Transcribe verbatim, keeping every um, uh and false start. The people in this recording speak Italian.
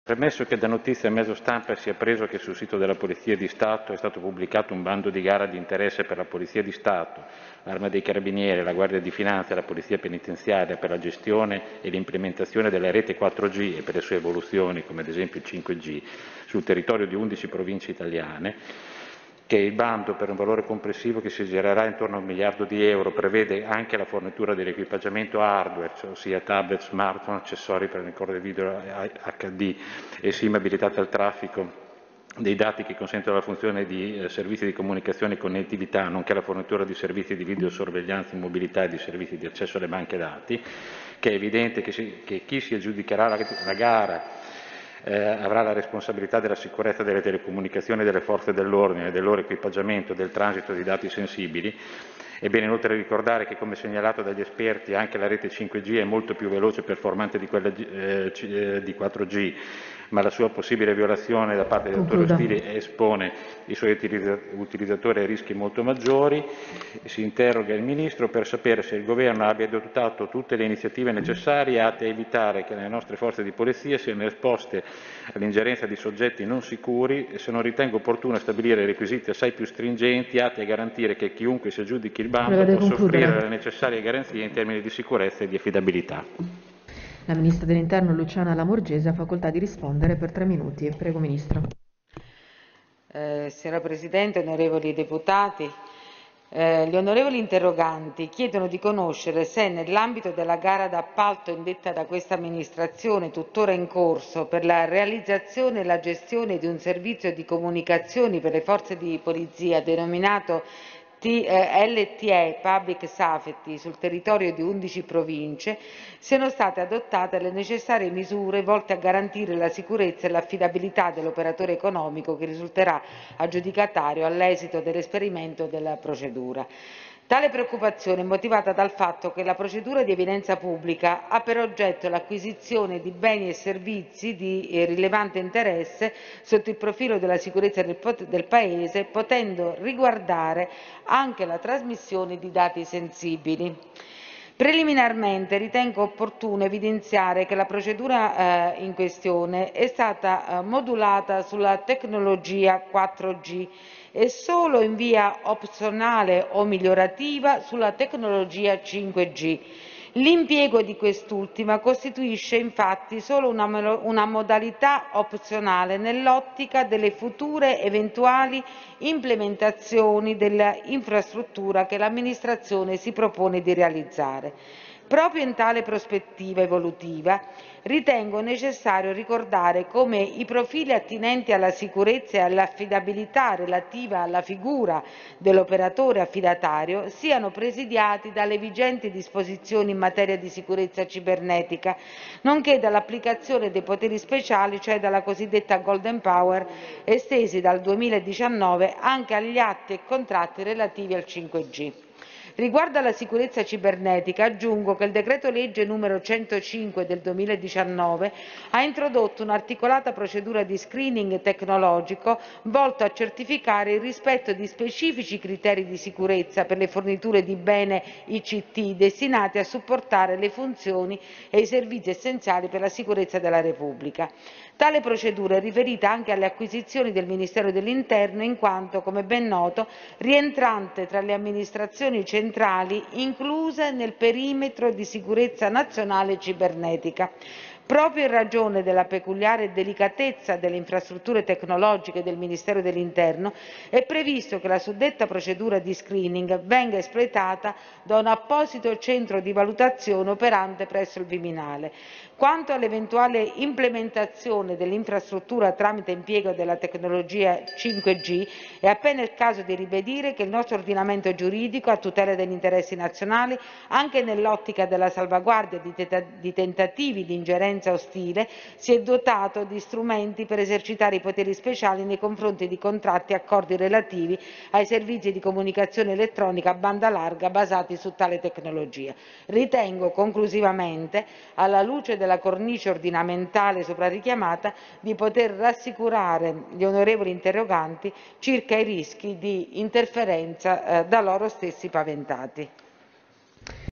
Premesso che da notizie a mezzo stampa si è appreso che sul sito della Polizia di Stato è stato pubblicato un bando di gara di interesse per la Polizia di Stato, l'Arma dei Carabinieri, la Guardia di Finanza e la Polizia Penitenziaria per la gestione e l'implementazione della rete quattro G e per le sue evoluzioni, come ad esempio il cinque G, sul territorio di undici province italiane, che il bando, per un valore complessivo che si girerà intorno a un miliardo di euro, prevede anche la fornitura dell'equipaggiamento hardware, ossia tablet, smartphone, accessori per ricorrere video H D e SIM abilitati al traffico dei dati che consentono la funzione di eh, servizi di comunicazione e connettività, nonché la fornitura di servizi di videosorveglianza in mobilità e di servizi di accesso alle banche dati, che è evidente che, si, che chi si aggiudicherà la, la gara Eh, avrà la responsabilità della sicurezza delle telecomunicazioni delle forze dell'ordine, del loro equipaggiamento e del transito di dati sensibili. È bene inoltre ricordare che, come segnalato dagli esperti, anche la rete cinque G è molto più veloce e performante di quella eh, di quattro G, ma la sua possibile violazione da parte degli autori ostili espone i suoi utilizzatori a rischi molto maggiori. Si interroga il Ministro per sapere se il Governo abbia adottato tutte le iniziative necessarie atte a evitare che le nostre forze di polizia siano esposte all'ingerenza di soggetti non sicuri e se non ritenga opportuno stabilire requisiti assai più stringenti atti a garantire che chiunque si aggiudichi il bando possa offrire le necessarie garanzie in termini di sicurezza e di affidabilità. La Ministra dell'Interno Luciana Lamorgese ha facoltà di rispondere per tre minuti. Prego, Ministro. Eh, signora Presidente, onorevoli deputati, eh, gli onorevoli interroganti chiedono di conoscere se nell'ambito della gara d'appalto indetta da questa amministrazione tuttora in corso per la realizzazione e la gestione di un servizio di comunicazioni per le forze di polizia denominato L T E Public Safety sul territorio di undici province siano state adottate le necessarie misure volte a garantire la sicurezza e l'affidabilità dell'operatore economico che risulterà aggiudicatario all'esito dell'esperimento della procedura. Tale preoccupazione è motivata dal fatto che la procedura di evidenza pubblica ha per oggetto l'acquisizione di beni e servizi di rilevante interesse sotto il profilo della sicurezza del, del Paese, potendo riguardare anche la trasmissione di dati sensibili. Preliminarmente ritengo opportuno evidenziare che la procedura eh, in questione è stata eh, modulata sulla tecnologia quattro G e solo in via opzionale o migliorativa sulla tecnologia cinque G. L'impiego di quest'ultima costituisce infatti solo una, una modalità opzionale nell'ottica delle future eventuali implementazioni dell'infrastruttura che l'amministrazione si propone di realizzare. Proprio in tale prospettiva evolutiva ritengo necessario ricordare come i profili attinenti alla sicurezza e all'affidabilità relativa alla figura dell'operatore affidatario siano presidiati dalle vigenti disposizioni in materia di sicurezza cibernetica, nonché dall'applicazione dei poteri speciali, cioè dalla cosiddetta Golden Power, estesi dal duemiladiciannove anche agli atti e contratti relativi al cinque G. Riguardo alla sicurezza cibernetica, aggiungo che il decreto legge numero centocinque del duemiladiciannove ha introdotto un'articolata procedura di screening tecnologico volto a certificare il rispetto di specifici criteri di sicurezza per le forniture di bene I C T destinati a supportare le funzioni e i servizi essenziali per la sicurezza della Repubblica. Tale procedura è riferita anche alle acquisizioni del Ministero dell'Interno in quanto, come ben noto, rientrante tra le amministrazioni centrali incluse nel perimetro di sicurezza nazionale cibernetica. Proprio in ragione della peculiare delicatezza delle infrastrutture tecnologiche del Ministero dell'Interno, è previsto che la suddetta procedura di screening venga espletata da un apposito centro di valutazione operante presso il Viminale. Quanto all'eventuale implementazione dell'infrastruttura tramite impiego della tecnologia cinque G, è appena il caso di ribadire che il nostro ordinamento giuridico, a tutela degli interessi nazionali, anche nell'ottica della salvaguardia di, di tentativi di ingerenza ostile, si è dotato di strumenti per esercitare i poteri speciali nei confronti di contratti e accordi relativi ai servizi di comunicazione elettronica a banda larga basati su tale tecnologia. Ritengo conclusivamente, alla luce della cornice ordinamentale sopra richiamata, di poter rassicurare gli onorevoli interroganti circa i rischi di interferenza eh, da loro stessi paventati.